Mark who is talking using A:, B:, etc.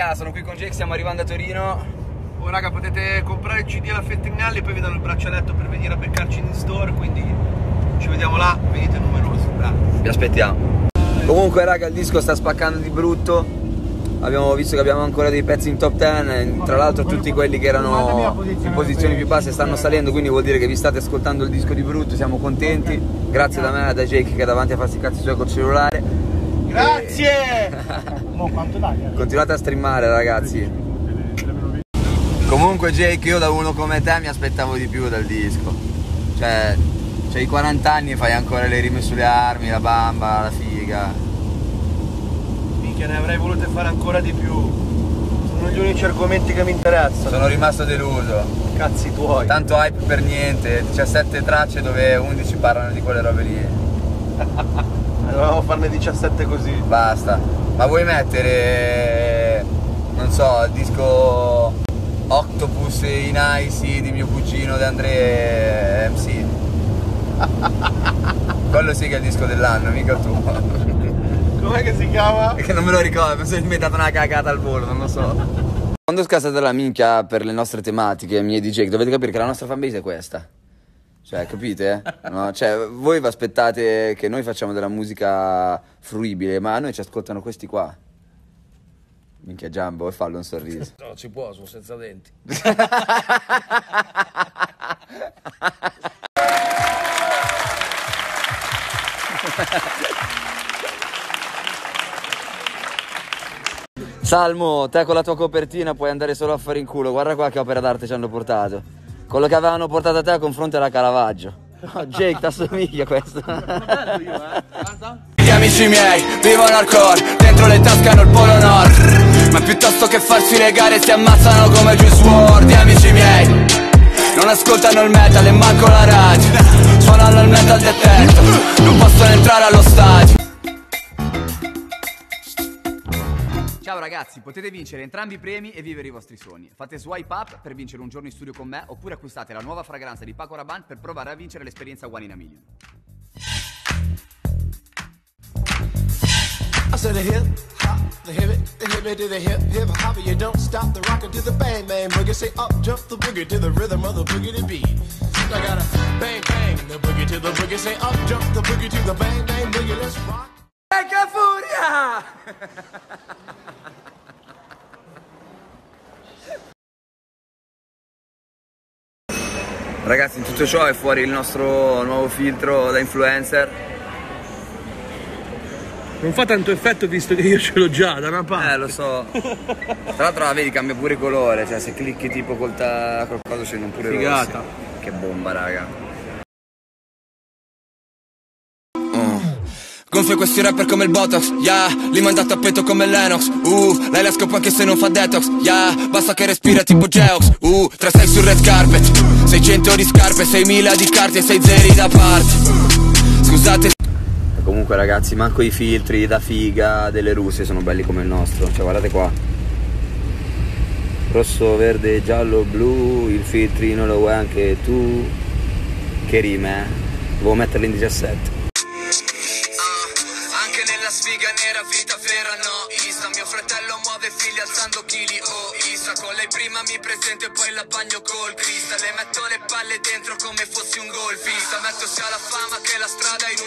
A: raga, sono qui con Jake, stiamo arrivando a Torino.
B: Oh raga, potete comprare il CD alla Feltrinelli e poi vi danno il braccialetto per venire a beccarci in store, quindi ci vediamo là, venite numerosi.
A: Vi aspettiamo. Comunque raga, il disco sta spaccando di brutto. Abbiamo visto che abbiamo ancora dei pezzi in top 10. Tra l'altro tutti quelli che erano in posizioni più basse stanno salendo, quindi vuol dire che vi state ascoltando il disco di brutto. Siamo contenti. Grazie da me, da Jake che è davanti a farsi i cazzi suoi col cellulare.
B: Grazie!
A: Continuate a streamare ragazzi. Comunque Jake, io da uno come te mi aspettavo di più dal disco. Cioè, c'hai 40 anni e fai ancora le rime sulle armi, la bamba, la figa.
B: Che ne avrei volute fare ancora di più. Sono gli unici argomenti che mi interessano.
A: Sono rimasto deluso.
B: Cazzi tuoi.
A: Tanto hype per niente, 17 tracce dove 11 parlano di quelle robe lì.
B: Dovevamo farne 17 così.
A: Basta. Ma vuoi mettere, non so, il disco Octopus in Icy di mio cugino De André MC? Quello sì che è il disco dell'anno, mica tu.
B: Com'è che si chiama?
A: Che non me lo ricordo, penso di diventata una cagata al volo, non lo so. Quando scassate la minchia per le nostre tematiche, mie di Jake, dovete capire che la nostra fanbase è questa. Cioè, capite? No? Cioè, voi vi aspettate che noi facciamo della musica fruibile, ma a noi ci ascoltano questi qua. Minchia Giambo, e fallo un sorriso.
B: No, ci può, sono senza denti.
A: Salmo, te con la tua copertina puoi andare solo a fare in culo. Guarda qua che opera d'arte ci hanno portato. Quello che avevano portato a te a confronto era Caravaggio. No, Jake, t'assomiglia questo.
C: Gli amici miei vivono al core, dentro le tasche hanno il polo nord. Ma piuttosto che farsi legare si ammazzano come Juice WRLD. Gli amici miei non ascoltano il metal e manco la radio. Suonano il metal detector, non possono entrare allo stadio.
A: Ciao ragazzi, potete vincere entrambi i premi e vivere i vostri sogni. Fate swipe up per vincere un giorno in studio con me, oppure acquistate la nuova fragranza di Paco Rabanne per provare a vincere l'esperienza One in a Million.
D: I said the hip hop, the hip it to the hip hop, you don't stop the rockin' to the bang bang boogie. Say up jump the boogie to the rhythm of the boogie to beat. I gotta bang bang the boogie to the boogie. Say up jump the boogie to the bang bang boogie. Let's rock.
A: Che furia! Ragazzi, in tutto ciò è fuori il nostro nuovo filtro da influencer.
B: Non fa tanto effetto visto che io ce l'ho già da una parte.
A: Lo so. Tra l'altro vedi, cambia pure colore, cioè se clicchi tipo col coso scendono pure
B: Figata.
A: rossi. Che bomba, raga.
C: Gonfio questi rapper come il Botox, yeah. Li manda a tappeto come Lennox, lei la scopa anche se non fa detox, yeah. Basta che respira tipo Geox, 3-6 sul red carpet, 600 di scarpe, 6.000 di carte e 6 zeri da parte. Scusate.
A: Comunque ragazzi, manco i filtri da figa delle russe sono belli come il nostro. Cioè guardate qua, rosso, verde, giallo, blu. Il filtrino lo vuoi anche tu. Che rime, devo metterlo in 17.
C: Anche nella sfiga nera vita vera no Isa. Mio fratello muove figli alzando chili Isa. Con lei prima mi presento e poi la bagno col cristal. Le metto le palle dentro come fossi un golfista. Metto sia la fama che la strada in un